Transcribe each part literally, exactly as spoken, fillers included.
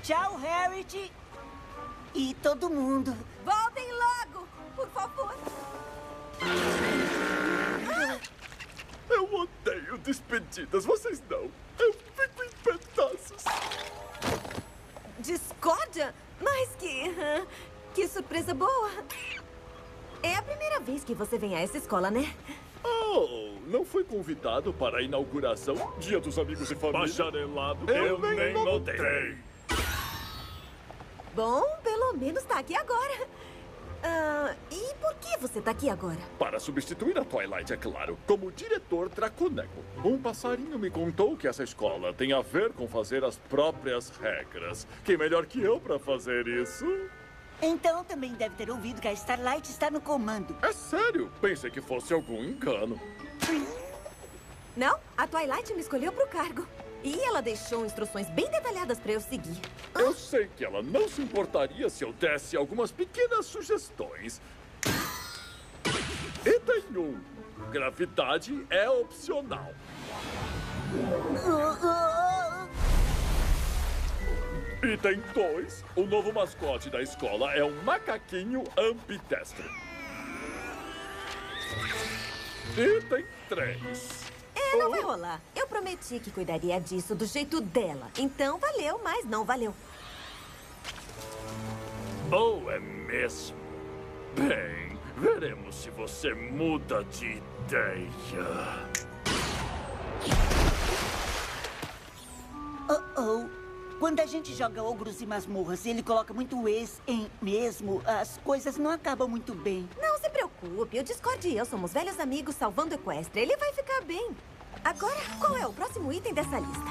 Tchau, Harriet. E todo mundo. Voltem logo, por favor. Eu odeio despedidas, vocês não. Eu fico em pedaços. Discórdia? Mas que... Que surpresa boa. É a primeira vez que você vem a essa escola, né? Oh, não foi convidado para a inauguração? Dia dos Amigos e Família? Bacharelado, eu, eu nem, nem notei. notei. Bom, pelo menos tá aqui agora. Ah, e por que você tá aqui agora? Para substituir a Twilight, é claro, como diretor Draconeco. Um passarinho me contou que essa escola tem a ver com fazer as próprias regras. Quem melhor que eu para fazer isso? Então também deve ter ouvido que a Starlight está no comando. É sério? Pensei que fosse algum engano. Não, a Twilight me escolheu pro cargo. E ela deixou instruções bem detalhadas pra eu seguir. Eu sei que ela não se importaria se eu desse algumas pequenas sugestões. Item um. Gravidade é opcional. Item dois. O novo mascote da escola é um macaquinho ambidestro. Item três. É, não vai rolar. Eu prometi que cuidaria disso do jeito dela. Então valeu, mas não valeu. Oh, é mesmo? Bem, veremos se você muda de ideia. Oh, oh. Quando a gente joga ogros e masmorras e ele coloca muito ex em mesmo, as coisas não acabam muito bem. Não se preocupe, o Discord e eu somos velhos amigos salvando Equestria. Ele vai ficar bem. Agora, qual é o próximo item dessa lista?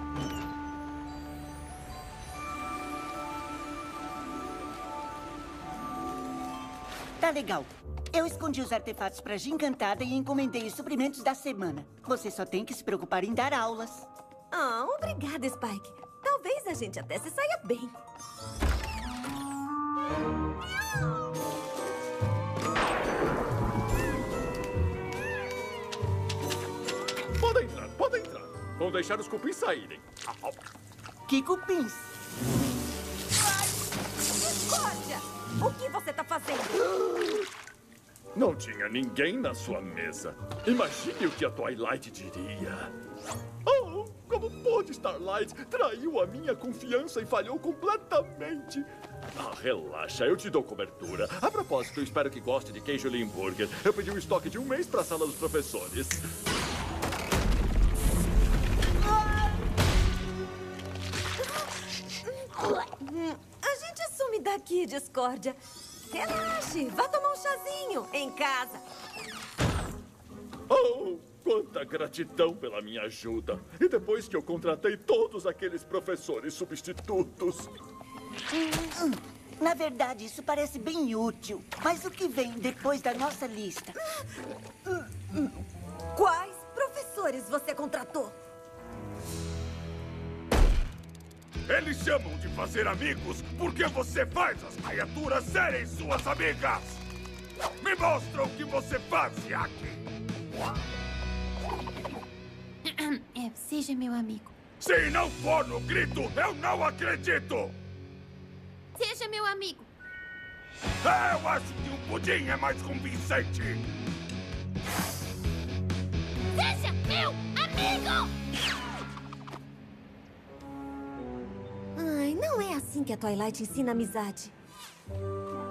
Tá legal. Eu escondi os artefatos pra Gincantada e encomendei os suprimentos da semana. Você só tem que se preocupar em dar aulas. Ah, obrigada, Spike. Talvez a gente até se saia bem. Podem entrar, podem entrar. Vão deixar os cupins saírem. Que cupins? Discórdia! O que você tá fazendo? Não tinha ninguém na sua mesa. Imagine o que a Twilight diria. Oh, como pôde Starlight? Traiu a minha confiança e falhou completamente. Ah, relaxa, eu te dou cobertura. A propósito, eu espero que goste de queijo Limburger. Eu pedi um estoque de um mês para a sala dos professores. A gente some daqui, Discórdia. Relaxe, vá tomar um chazinho em casa. Oh, quanta gratidão pela minha ajuda. E depois que eu contratei todos aqueles professores substitutos. Hum, na verdade, isso parece bem útil. Mas o que vem depois da nossa lista? Quais professores você contratou? Eles chamam de fazer amigos porque você faz as criaturas serem suas amigas. Me mostra o que você fazia aqui. É, seja meu amigo. Se não for no grito, eu não acredito. Seja meu amigo. Eu acho que o pudim é mais convincente. Seja meu amigo! Ai, não é assim que a Twilight ensina amizade.